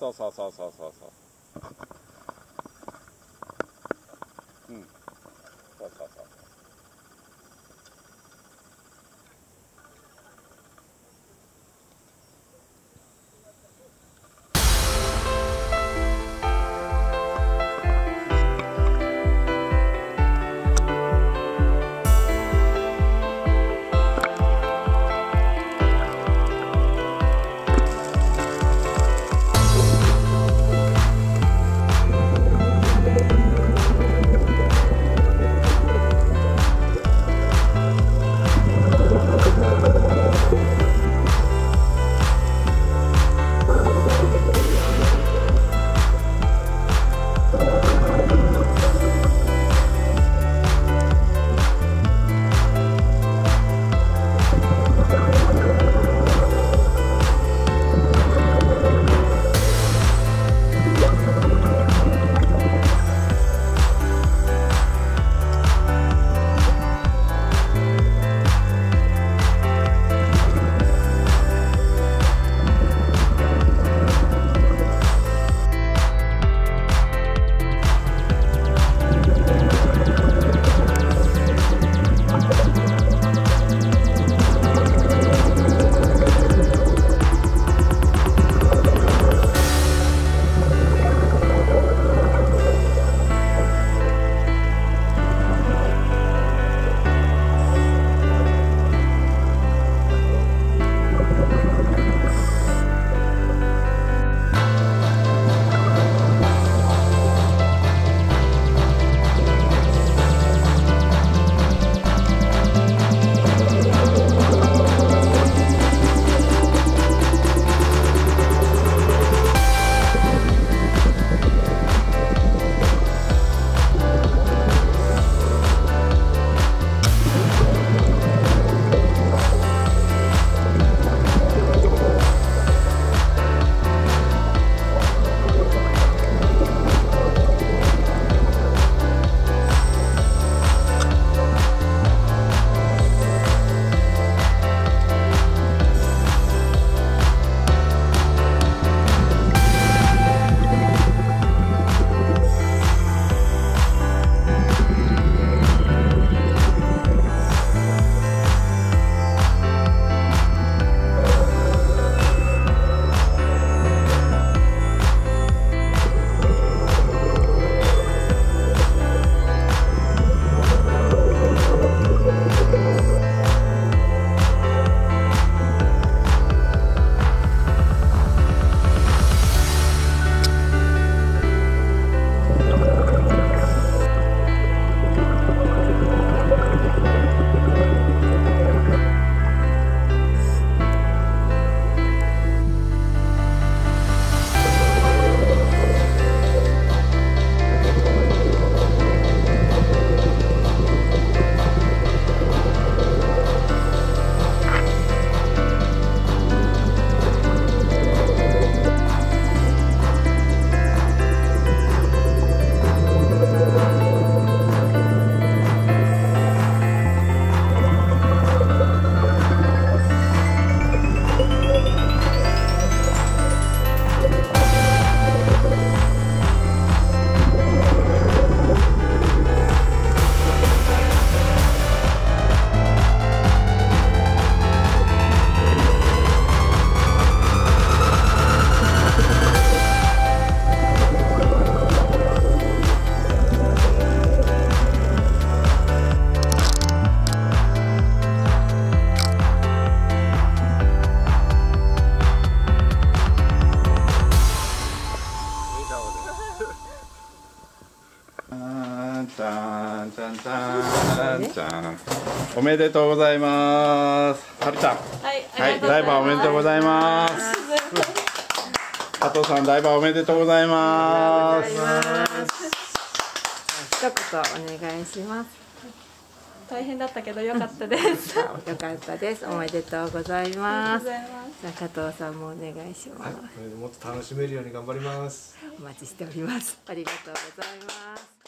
そうそうそうそうそうそう。うん。そうそうそう。 おめでとうございます。はるちゃん。はい、ダイバーおめでとうございます。加藤さん、ダイバーおめでとうございます。 一言お願いします。 大変だったけど良かったです。 よかったです。おめでとうございます。じゃあ加藤さんもお願いします。 もっと楽しめるように頑張ります。 お待ちしております。ありがとうございます。